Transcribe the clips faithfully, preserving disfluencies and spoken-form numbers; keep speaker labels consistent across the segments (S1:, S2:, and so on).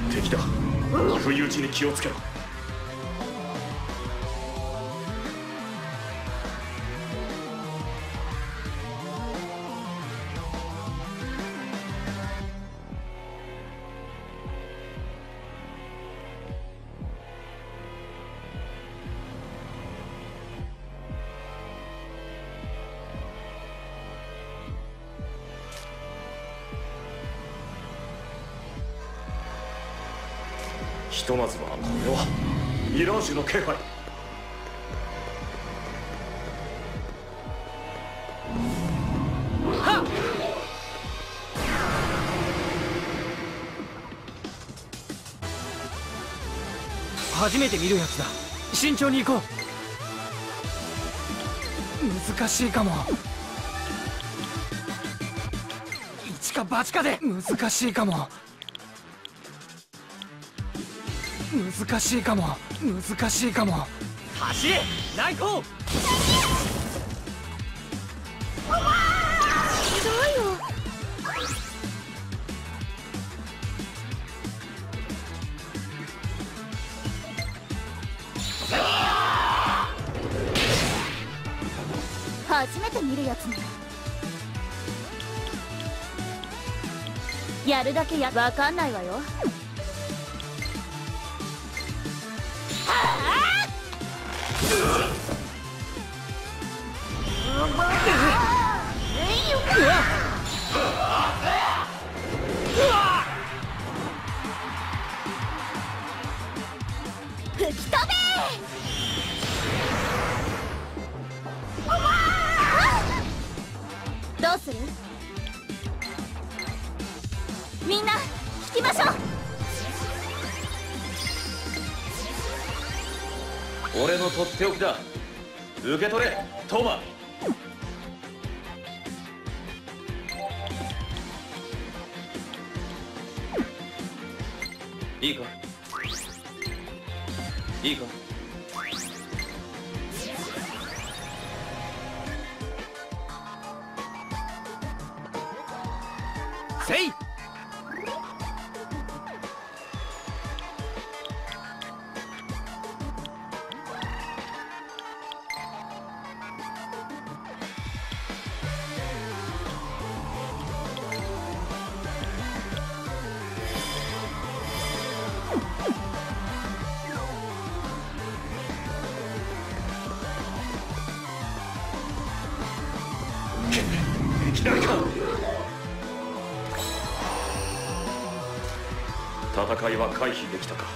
S1: 敵だ。不意打ちに気をつけろ。ひとまずはこれはミラージュの気配。はっ！初めて見るやつだ。慎重に行こう。難しいかも。一か八かで難しいかも。難しいかも。難しいかも。走れライコー。
S2: ひどいよ。初めて見るやつね。やるだけやわかんないわよ。吹き飛べ。どうする？みんな引きましょ
S1: う。俺のとっておきだ。受け取れトーマ。いいかいいか。せい。いきなりか。戦いは回避できたか。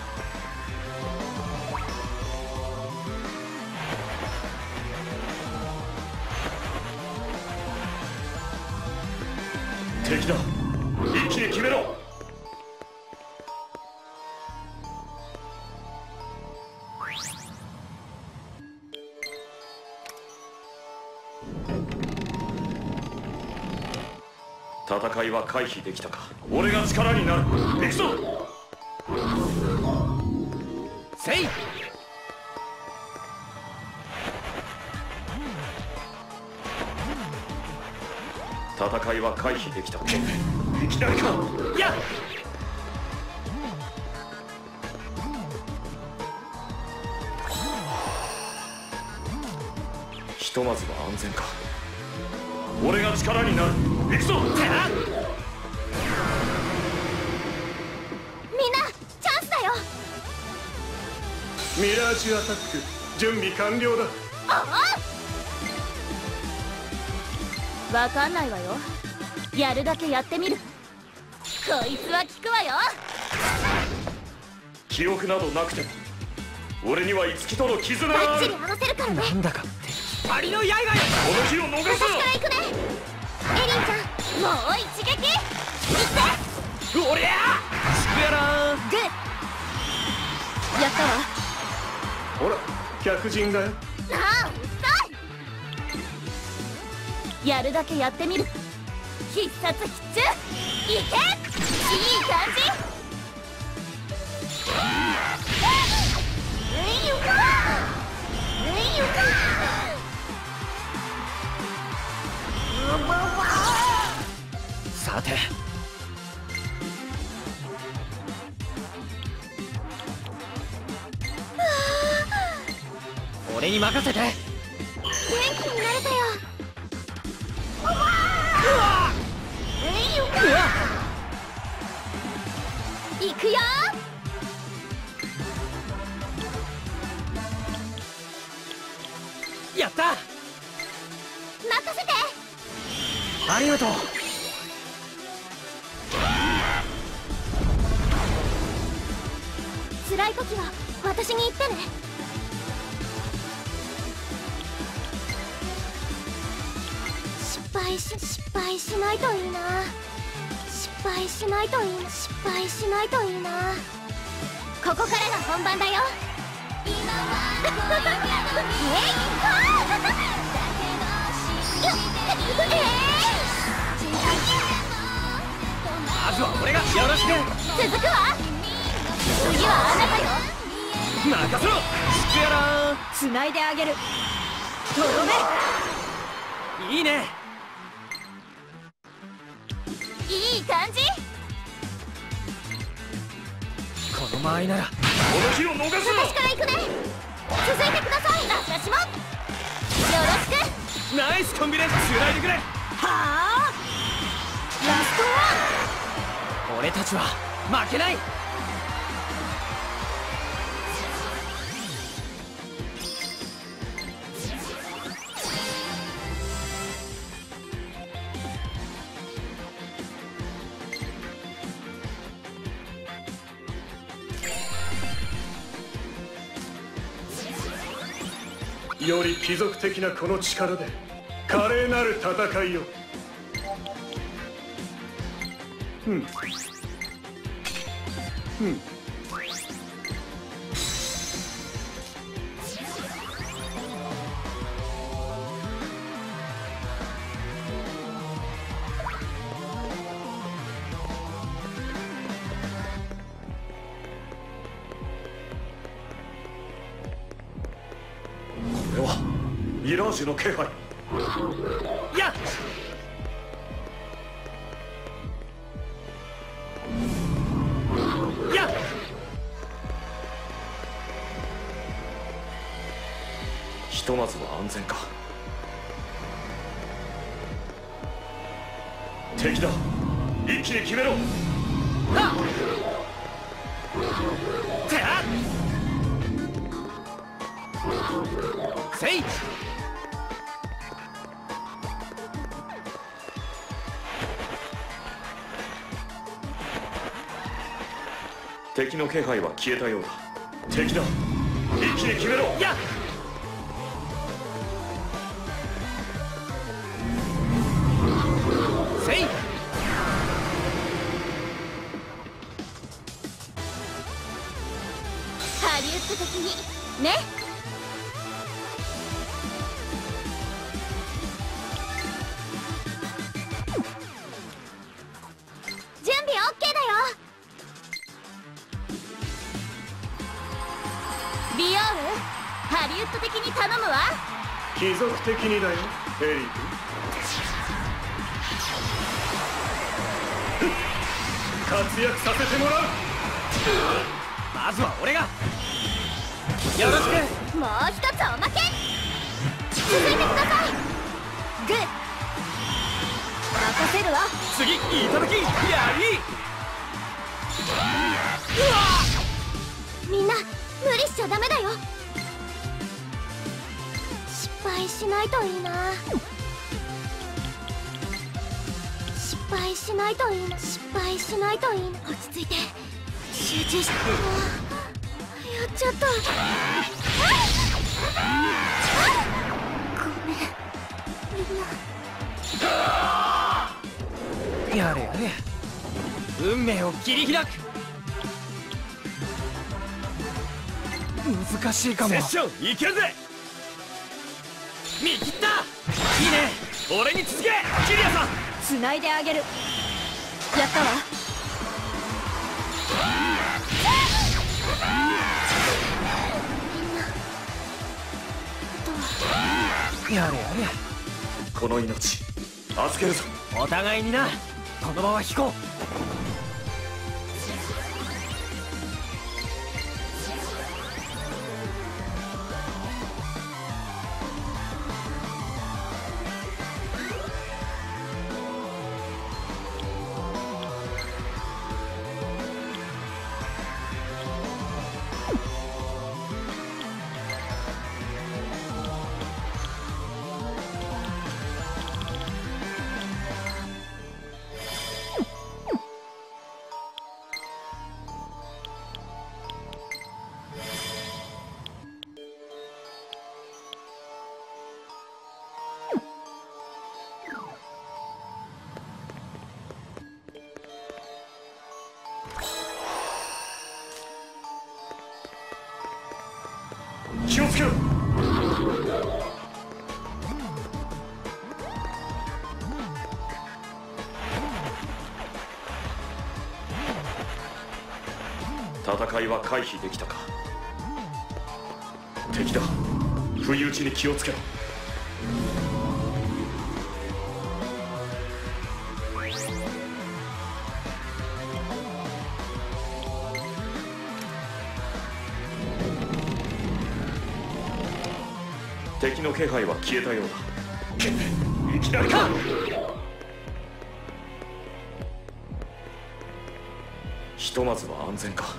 S1: 敵だ。一気に決めろ。戦いは回避できたか。俺が力になる。行くぞ。せい。戦いは回避できた。いきなりか。やっ。ひとまずは安全か。俺が力になる。行くぞ。みんなチャンスだよ。ミラージュアタック準備完了だ。ああ、わかんないわよ。やるだけやってみる。こいつは効くわよ。記憶などなくても俺には五木との絆がある。バッチリ合わせるからね。なんだかってパリの刃よ。この日を逃すな。私から行くね。エリンちゃん、もう一撃いって。おりゃーしくやらー。グッやったわ。ほら客人だよ。ああ遅い。やるだけやってみる。必殺必中いけ。いい感じ。うんよかうんよか。さて俺に任せて。元
S2: 気になれたよ。うわー、いくよ。
S1: やった。
S2: 任せて。
S1: ありがとう。
S2: 辛い時は私に言ってね。失敗し失敗しないといいな。失敗しないといいな。失敗しないといいな。ここからが本番だよ。今は
S1: まずは俺がよろしく。
S2: 続くわ。次はあなたよ。
S1: 任せろ。しくやらー。
S2: つないであげる。とどめ。
S1: いいね。
S2: いい感じ。
S1: この間合いならこの日を逃すな。
S2: 私から行くね。続いてください。私もよろしく。
S1: ナイスコンビネーション。つないでくれ。は
S2: あ。ラスト
S1: ワン。俺たちは負けない。より貴族的なこの力で華麗なる戦いを。うんうんミラージュの気配。やっやっ。ひとまずは安全か。敵だ。一気に決めろ。はっ。てあっ。せい。敵の気配は消えたようだ。敵だ。一気に決めろ。やっ。せい。
S2: ハリウッド的にね。準備 オーケー だよ。ビオール、ハリウッド的に頼むわ。
S1: 貴族的にだよ、エリー君。活躍させてもらう。まずは俺がよろしく。
S2: もう一つおまけ。続いてください。グッ。任せるわ。
S1: 次いただき。やり。
S2: うわ。みんな無理しちゃダメだよ。失敗しないといいな。失敗しないといいな。失敗しないといいな。落ち着いて集中して。やっちゃった。ごめんみんな。
S1: やれやれ。運命を切り開く。難しいかも。セッションいけるぜ。見切った。いいね。俺に続け。キリアさん。
S2: つないであげる。やったわ。
S1: やれやれ。この命預けるぞ。お互いにな。このまま引こう。 気をつけろ。戦いは回避できたか。敵だ、不意打ちに気をつけろ。敵の気配は消えたようだ。いきなりか。ひとまずは安全か。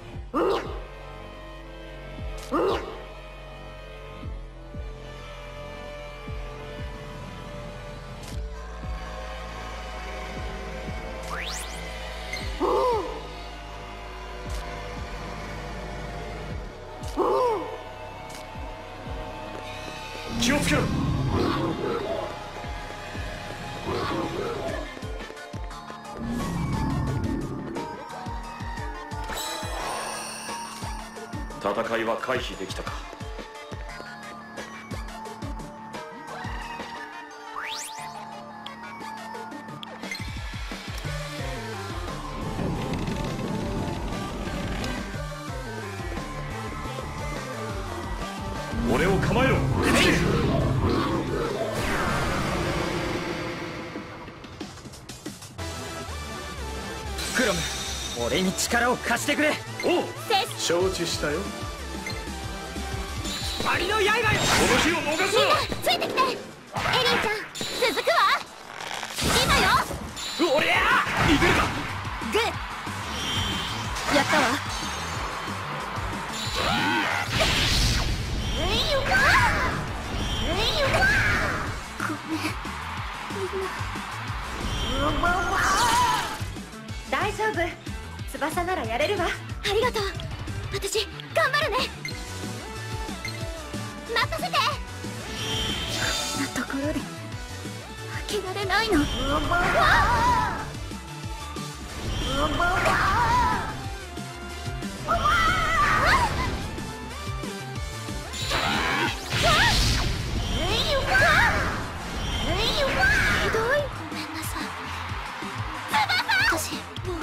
S1: 気をつけろ。戦いは回避できたか。俺を構えろ。
S3: クロム、俺に力を貸してくれ。
S1: おう、
S4: 承知したよ。
S3: パリの刃よ。
S1: この日を逃すな。
S2: ついてきて。エリンちゃん、続くわ。今よ。
S3: おりゃー、いけるか。
S2: グー。やったわ。ういうわういうわ。ごめんみんな。
S5: 大丈夫、翼ならやれるわ。
S2: ありがとう。私頑張るね。任せて。こんなところで開けられないの。ひどい。ごめんなさい。私もう。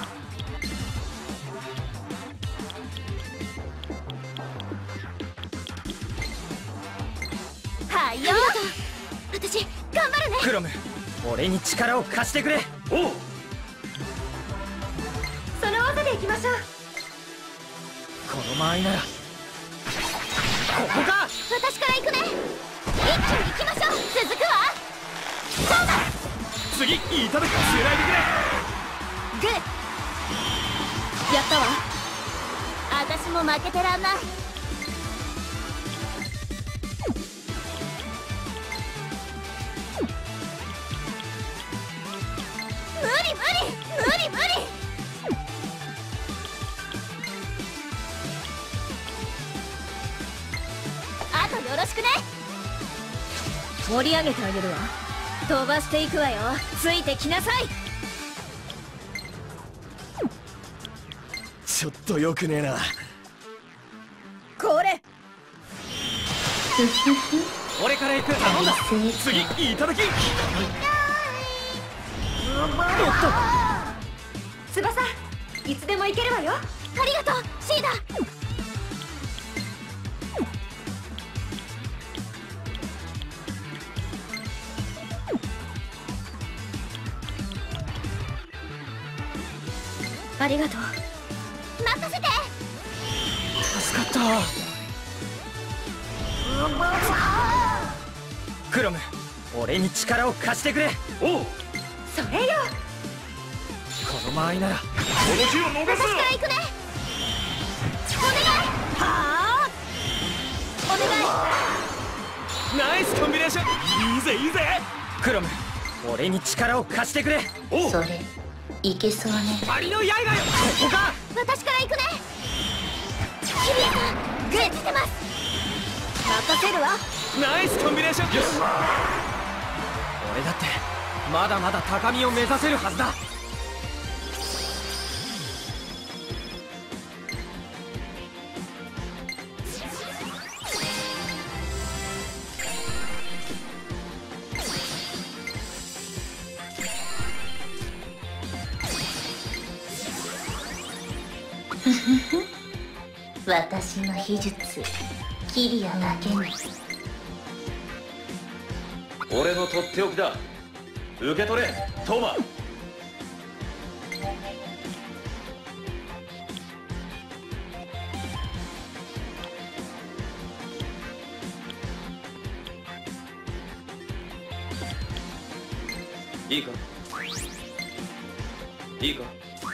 S2: はいよ。私頑張るね。
S3: クロム、俺に力を貸してくれ。
S1: おう、
S5: その技でいきましょう。
S3: この間合いならここか。
S2: 私から行くね。一気に行きましょう。続くわ。そうだ。
S3: 次、いただきつないでくれ。
S2: グー。やったわ。私も負けてらんない。無理無理無理無理。あとよろしくね。盛り上げてあげるわ。飛ばしていくわよ。ついてきなさい。
S3: ちょっとよくねえな。
S5: これ
S3: 俺から行く。頼んだ。次、いただき。おっと、
S5: 翼、いつでも行けるわよ。
S2: ありがとうシーダ。ありがとう。任せて。
S3: 助かった。クロム、俺に力を貸してくれ。
S1: おう、
S5: それよ。
S3: この間合いなら
S1: この日を逃す
S2: 私から行くね。お願い。はあ。お願い。
S3: ナイスコンビネーション。いいぜいいぜ。クロム、俺に力を貸してくれ。
S1: おう、
S6: それいけそうね。
S3: パリの刃よ。ここか。
S2: 私から行くね。キリアさん、グッズてます。任せるわ。
S3: ナイスコンビネーション。よし、俺だってまだまだ高みを目指せるはずだ。
S6: 私の秘術キリアだけに。
S1: 俺のとっておきだ。受け取れトーマ。いいかいいか。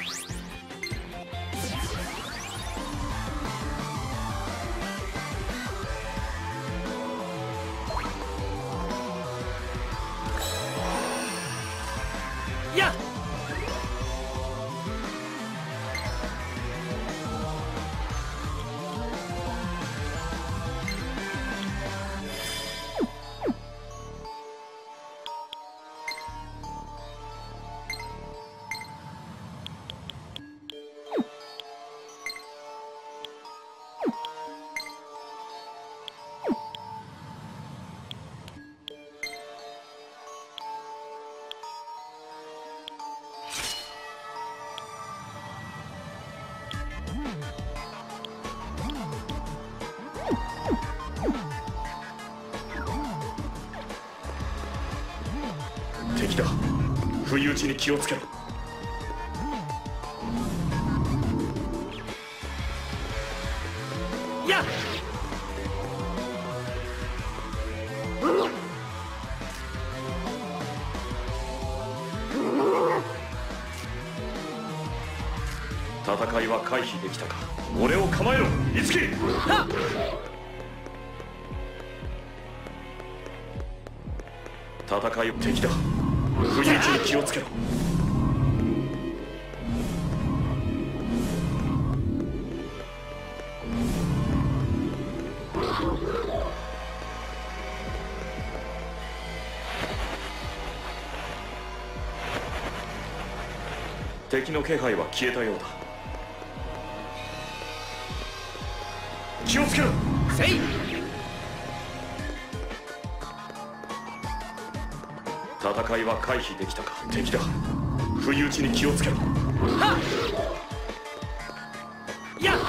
S3: やっ
S4: 敵だ。不意打ちに気をつけろ。
S3: やっ
S4: 戦いは回避できたか。俺を構えろいつき。
S3: はっ
S4: 戦いを敵だ。不意打ちに気をつけろ。敵の気配は消えたようだ。気をつけろ。
S3: せい
S4: 戦いは回避できたか。敵だ。不意打ちに気をつけろ。
S3: はっやっ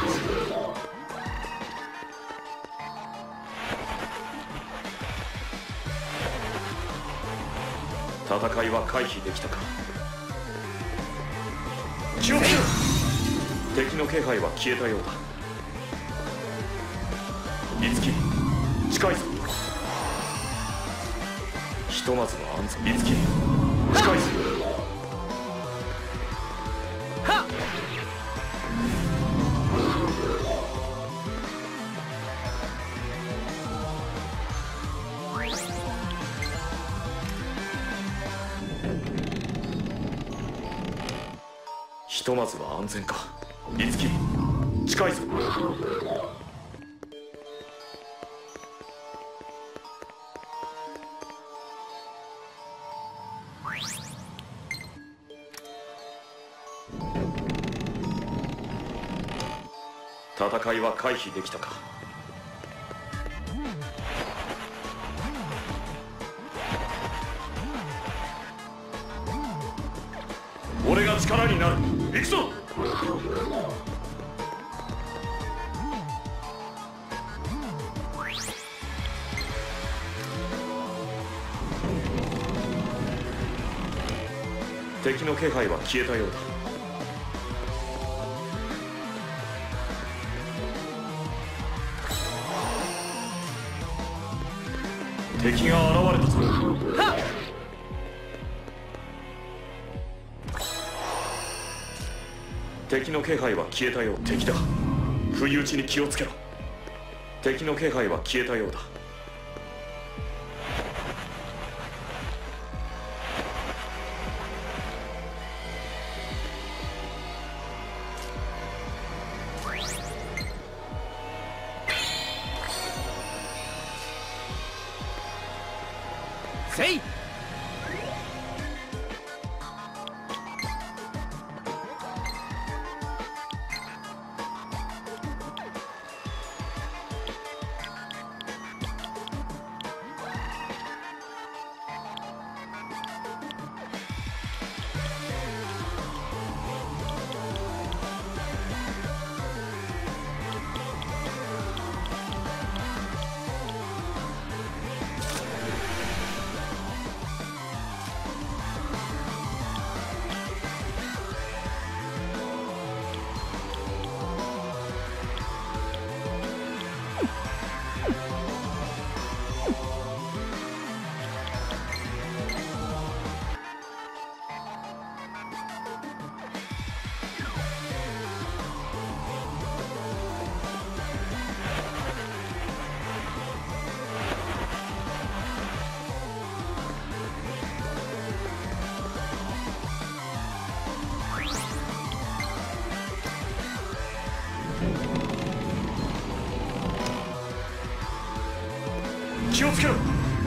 S4: 戦いは回避できたか。気をつけろ。敵の気配は消えたようだ。いつき近いぞ。ひとまずの安全。いつき近いぞ。
S3: はっ
S4: ひとまずは安全か。いつき近いぞ。戦いは回避できたか。俺が力になる。行くぞ。敵の気配は消えたようだ。敵が現れたぞ。
S3: はっ
S4: 敵の気配は消えたよう。敵だ。不意打ちに気をつけろ。敵の気配は消えたようだ。
S3: せい
S4: 気をつけろ。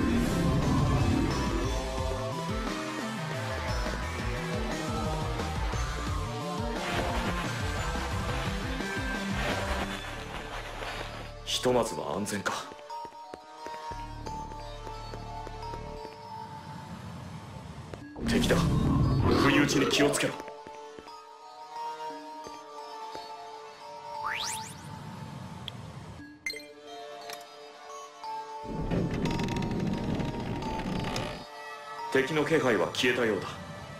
S4: ひとまずは安全か。敵だ。不意打ちに気をつけろ。敵の気配は消えたようだ。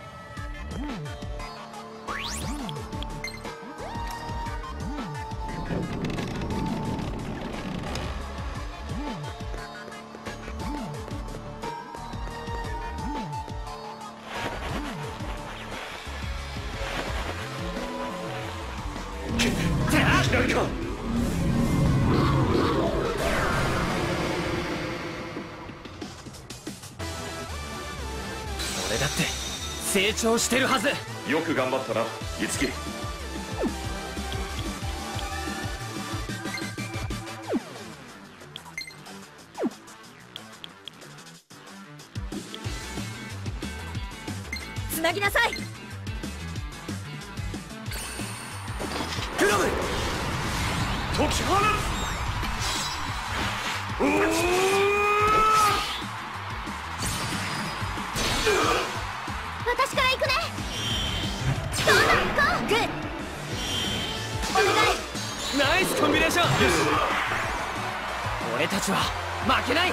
S4: 左か。
S3: 俺だって成長してるはず。
S4: よく頑張ったな、樹。
S2: つなぎなさい。
S3: クラム
S4: 解き放つ。
S2: 私から行くね。そうだ、ゴー。グッ。お願い。
S3: ナイスコンビネーション。俺たちは負けない。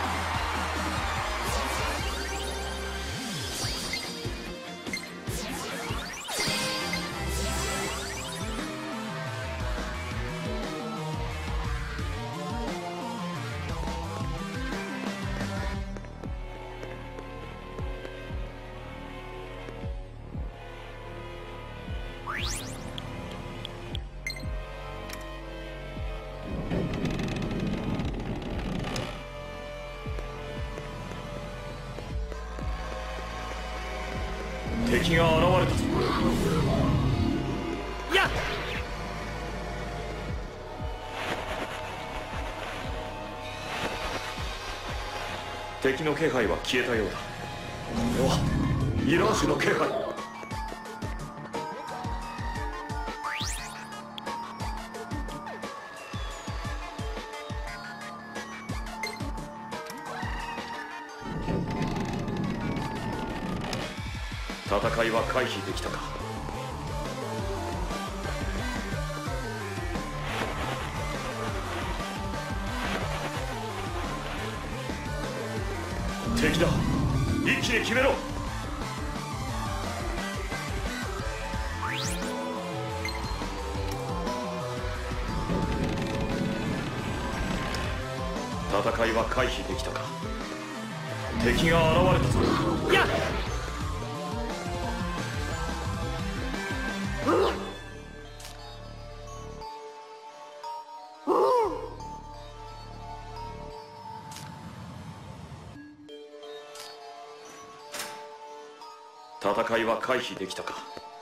S4: 敵が現れたぞ。
S3: やっ。
S4: 敵の気配は消えたようだ。これはミラージュの気配。戦いは回避できたか。敵だ。一気に決めろ。戦いは回避できたか。敵が現れたぞ。
S3: やっ。
S4: 戦いは回避できたか。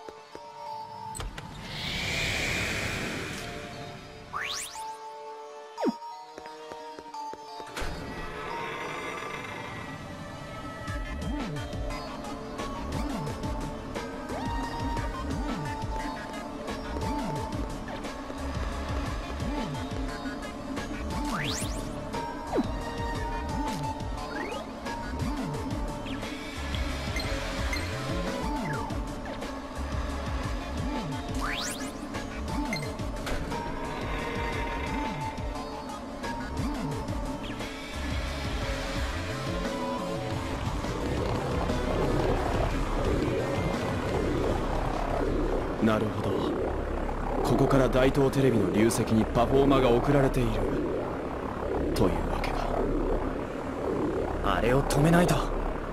S7: なるほど。ここから大東テレビの流石にパフォーマが送られているというわけか。
S3: あれを止めないと。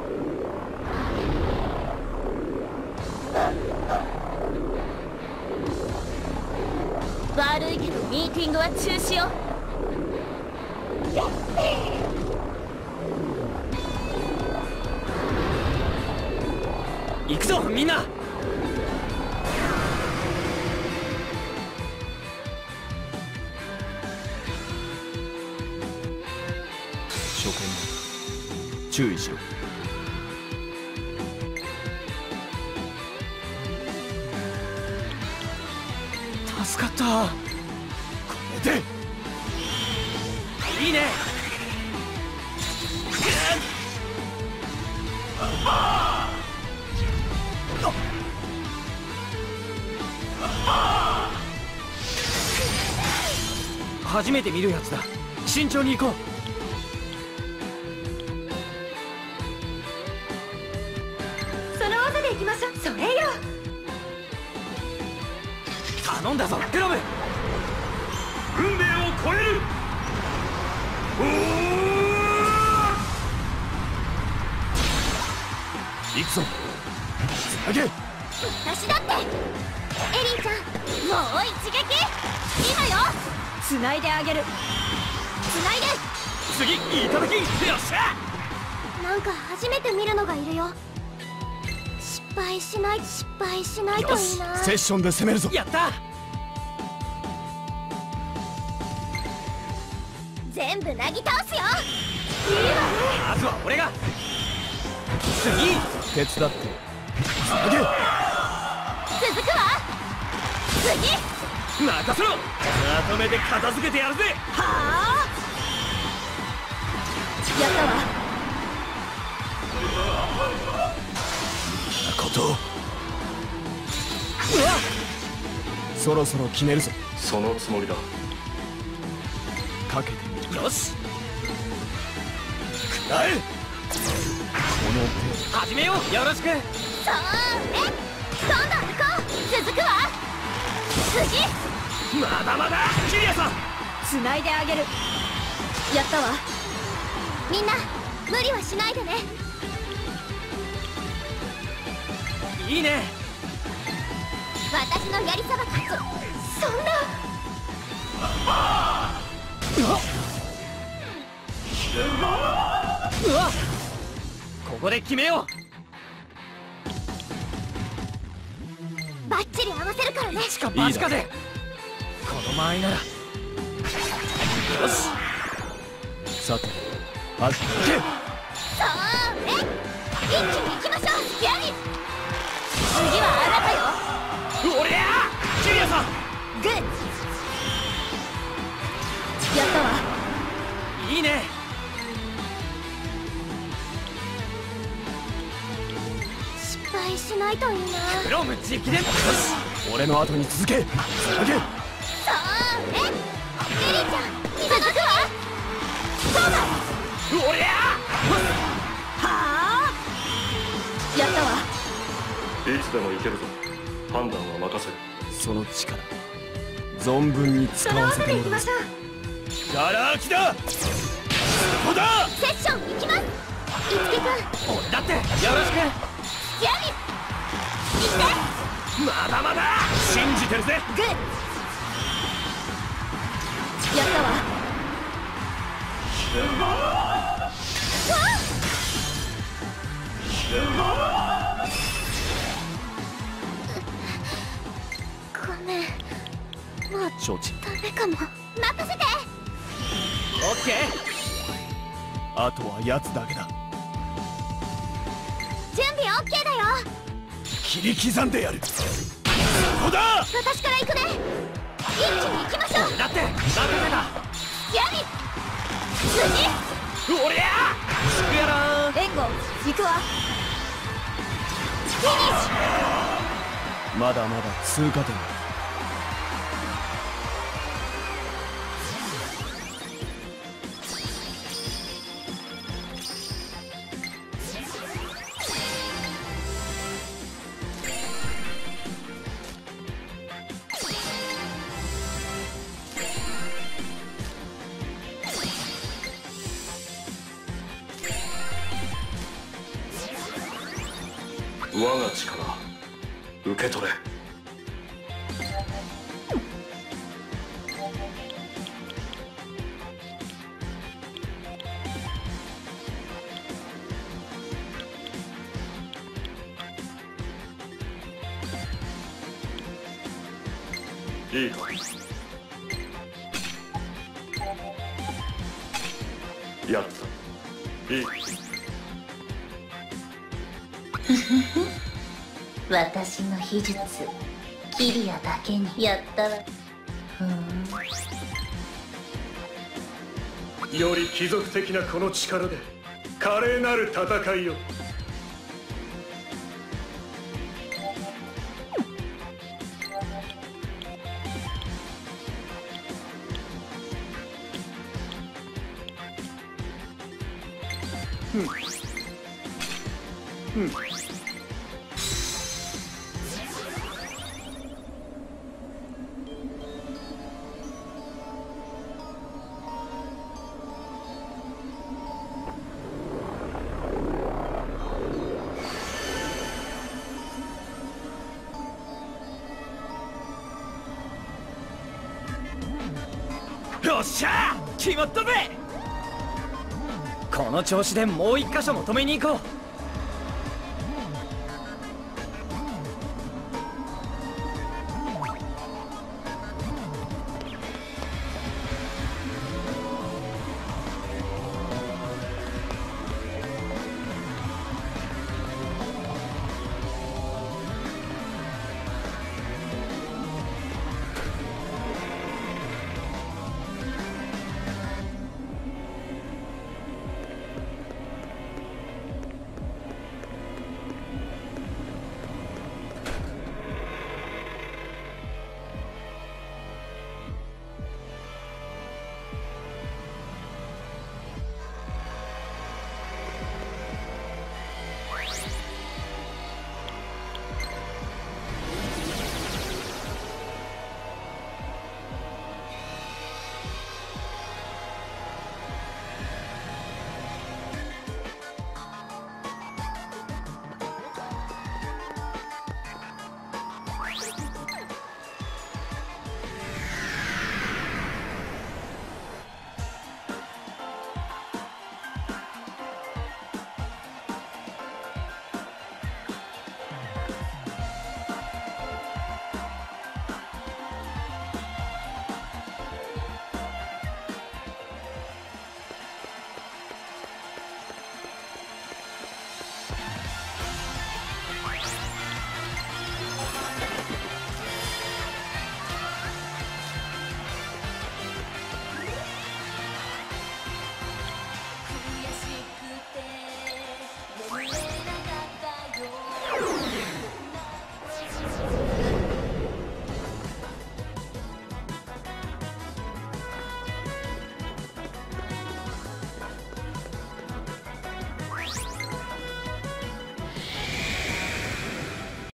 S2: 悪いけどミーティングは中止よ。
S3: 行くぞみんな。
S7: し拠点だ。注意しろ。
S3: 助かった。これでいいね。初めて見るやつだ。慎重に行こう。
S5: その技で行きましょう。それよ。
S3: 頼んだぞグロム。
S4: 運命を超える。
S7: 行くぞ。つなげ。
S2: 私だって。エリンちゃん、もう一撃。今よ。
S5: 繋いであげる。
S2: つないで。
S3: 次いただき。よっしゃ。
S2: なんか初めて見るのがいるよ。失敗しない失敗しないと
S7: よし
S2: いいな。
S7: セッションで攻めるぞ。
S3: やった。
S2: 全部なぎ倒すよ。
S3: まずは俺が。次
S7: 手伝って。つなげ。
S2: 続くわ。次。
S3: 任せろ。まとめて片付けてやるぜ。
S2: はあ。やったわ。
S7: ことうわそろそろ決めるぞ。
S4: そのつもりだ。
S7: かけてみる。
S3: よし
S7: くらえ。この
S3: 始めよう。よろしく。
S2: そうね。どんどん行こう。続くわ。次。
S3: まだまだ。キリアさん
S5: 繋いであげる。やったわ。
S2: みんな無理はしないでね。
S3: いいね。
S2: 私のやりさばき。そんな。
S3: うわっここで決めよう。
S2: バッチリ合わせるからね。
S3: しかマジかで。この間合いなら。よし
S7: さて始めて。
S2: そうね。一気に行きましょう。やり。次はあなたよ。
S3: おりゃキリアさん。
S2: グッ。
S5: やったわ。
S3: いいね。
S2: 失敗しないといいな。
S3: グロム直伝。よし
S7: 俺の後に続け。つなげ。
S2: そうね。エリンちゃん続くわ。そうだ。
S3: おりゃ
S5: はあ。やったわ。
S4: いつでも行けるぞ。判断は任せる。
S7: その力存分に使
S5: その
S7: わせて
S5: 技で行き
S7: もらうぞ。
S5: ましょう。
S7: ガラ空きだ。ここだ。
S2: セッション行きます。いつきくん。
S3: 俺だってよろしく。
S2: やり。行って。
S3: まだまだ信じてるぜ。
S2: グッ。
S5: やったわ。
S2: ごめん。もう
S7: 承知。
S2: ダメかも。任せて。
S3: オッケー。
S7: あとは奴だけだ。
S2: 準備 オーケー だよ。
S7: 切り刻んでやる。ここだ。
S2: 私から行くね。一気に行きましょう。
S3: だって任せた。
S2: やり。次。
S3: おりゃしくやらー。
S5: 援護行くわ。
S2: フィニッシュ。
S7: まだまだ通過点だ。
S4: 我が力受け取れ。いいか。やった。 いい。
S6: 私の秘術キリアだけにやったわ。ふーん。
S8: より貴族的なこの力で華麗なる戦いを。うんうん。
S3: よっしゃー決まったぜ。この調子でもう一箇所も止めに行こう。